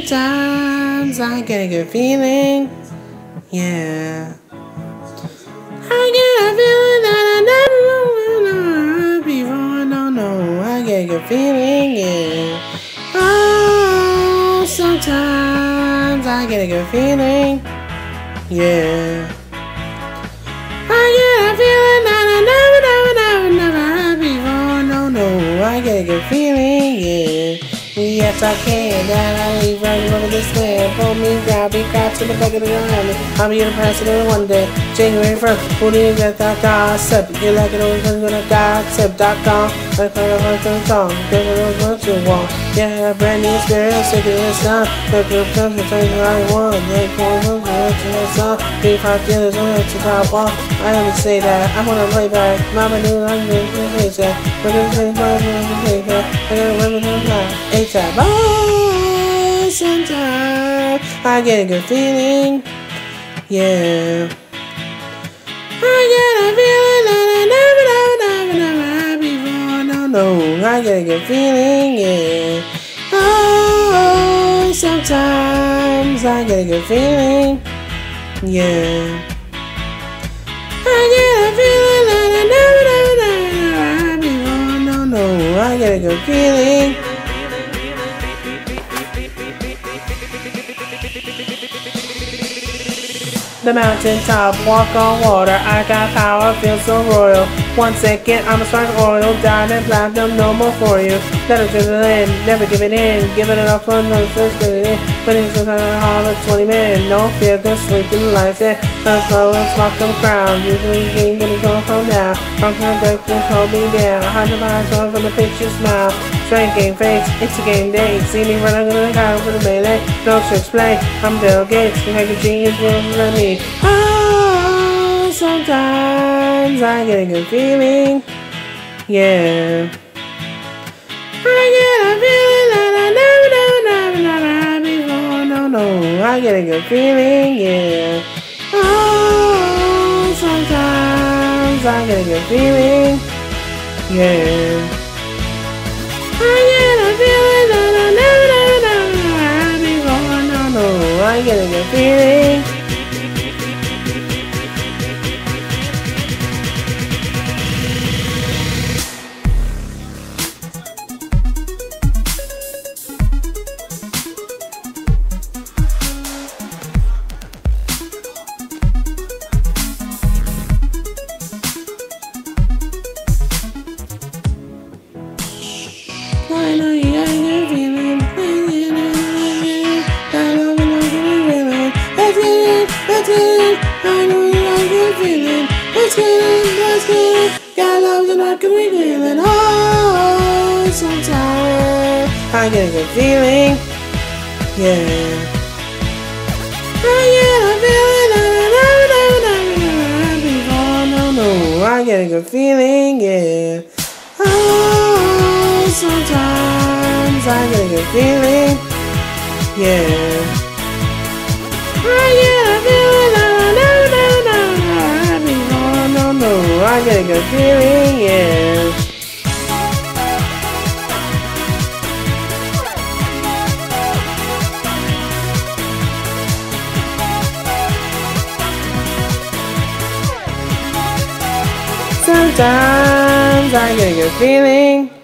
Sometimes I get a good feeling, yeah. I get a feeling that I never heard before, no, I get a good feeling, yeah. Oh, sometimes I get a good feeling, yeah. I get a feeling that I never heard before, no, I get a good feeling, yeah. Yes, I can, that I leave right over this way. Pull me down, be crap to the back of the ground. I'll be the president one day. January 1st, who did get that gossip? You like it always gonna gossip.com. Like a fucking song, give it what you want. Yeah, brand new experience, take it in some. Look at the country, take what I want. They call it the song. Be 5 dealers on it to top off. I always say that, I wanna play back. Mama knew I'm gonna play that. We're gonna play back, we're gonna play back. I gotta women in the oh, sometimes I get a good feeling, yeah. I get a feeling that I never had before, no, I get a good feeling, yeah. Oh, sometimes I get a good feeling, yeah. I get a feeling that I never had before, no, I get a good feeling. The mountaintop, walk on water, I got power, feel so royal. 1 second, I'm a strike oil, diamond, platinum, no more for you. Let it drizzle in, never give it in, give it enough fun, no first get it in. But it's a hall of 20 men, no fear, good sleeping lights in. Let's go and swap them crowns, usually you ain't gonna go from now. From the deck, just hold me down, 100 miles from the picture smile. Straight game face, it's a game day. See me running in the car for the melee. No tricks play, I'm Bill Gates. You make a genius, you'll me. Oh, sometimes I get a good feeling, yeah. I get a feeling that I never had before, no, I get a good feeling, yeah. Oh, sometimes I get a good feeling, yeah. I get a feeling that I never had before, no, I get a good feeling. I know you got a good feeling. Let's get it. I know you got a good feeling. Let's get it. Got love and I can be feeling. Oh, sometimes I get a good feeling, yeah. I get a feeling that I never had before, no, I get a good feeling, yeah. Oh, sometimes I get a good feeling, yeah. I get a feeling that I never had before, no, I get a good feeling, yeah. Sometimes I get a good feeling.